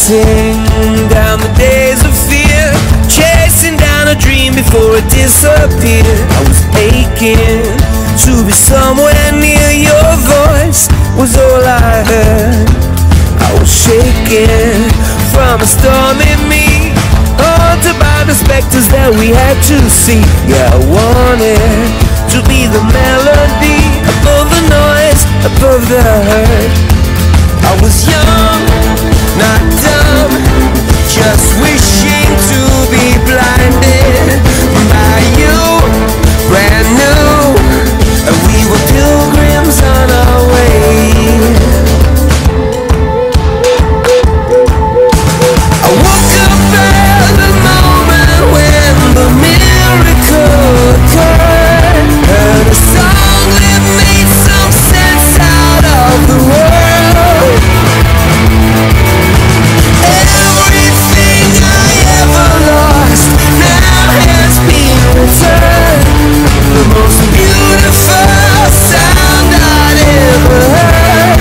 Counting down the days of fear, chasing down a dream before it disappeared. I was aching to be somewhere near. Your voice was all I heard. I was shaking from a storm in me, haunted by the specters that we had to see. Yeah, I wanted to be the melody above the noise, above the hurt. I was young, not dumb, just wishing to be blinded by you, brand new, and we were pilgrims on our way. I woke up at the moment when the miracle occurred, heard a song that made some sense out of the world. The most beautiful sound I'd ever heard.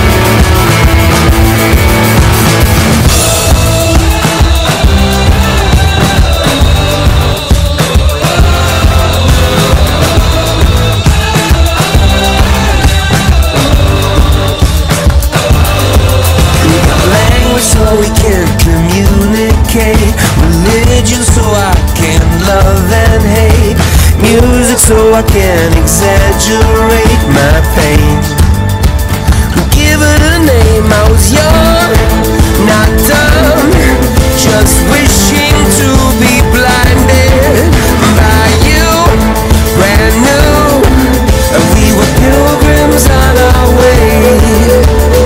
We got language so we can communicate, religion so I can love and hate, music so I can exaggerate my pain. Give it a name. I was young, not dumb, just wishing to be blinded by you, brand new, and we were pilgrims on our way.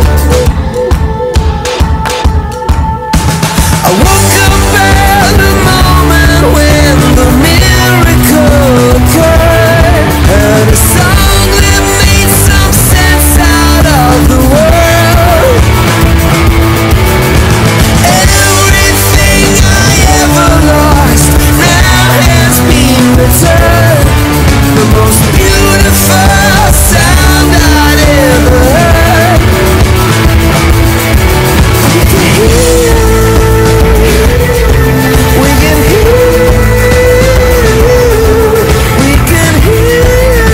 I woke up at the moment when the miracle occurred, heard a song that made some sense out of the world. Everything I ever lost now has been returned. The most beautiful sound I'd ever heard. We can hear, we can hear, we can hear.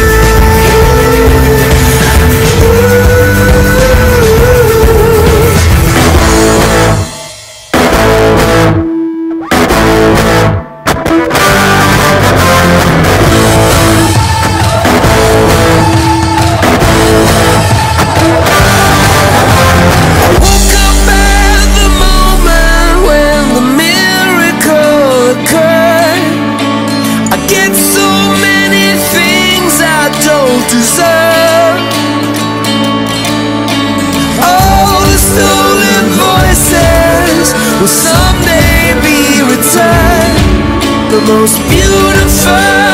I woke up at the moment when the miracle occurred. I get so many things I don't deserve. All the stolen voices will someday be returned. The most beautiful